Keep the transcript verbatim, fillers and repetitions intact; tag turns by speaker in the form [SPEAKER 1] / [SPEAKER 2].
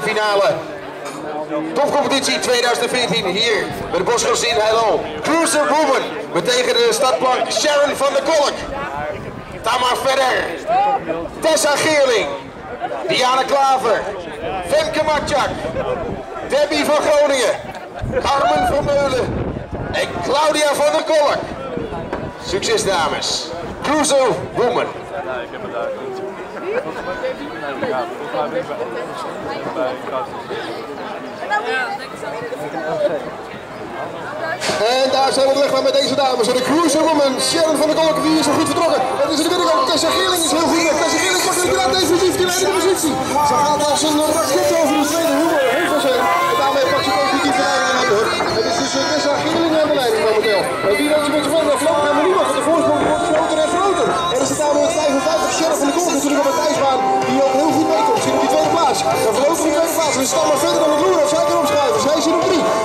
[SPEAKER 1] finale. Topcompetitie tweeduizend veertien hier bij de Boschos in Heilo. Cruiser Woman met tegen de startplank Sharon van der Kolk. Tamar Verder. Tessa Geerling. Diana Klaver. Femke Matjak. Debbie van Groningen. Carmen van Meulen. En Claudia van der Kolk. Succes dames. Cruiser Woman. En daar zijn we de weg van met deze dames. De Cruiser Woman, Sharon van der Kolk, die is nog goed vertrokken. Het is de binnenkant. Tessa Geerling is heel goed weg. Tessa Geerling pakt inderdaad definitief die leidende positie. Ze gaat als een raket over de tweede hoek. Heuvelsen. En daarmee pakt ze definitief de leiding aan de hoek. Het is dus Tessa Geerling aan de leiding momenteel. Die loopt een beetje van de vlag naar Manila. De voorsprong wordt groter en groter. En er zit daar met vijfenvijftig Sharon van der Kolk natuurlijk op het ijsbaan. Die ook heel goed meekomt. Zit op die tweede plaats. Dan verloopt die tweede plaats. En de staan maar verder dan het loer. Zij kan opschuiven. Zij zit op drie.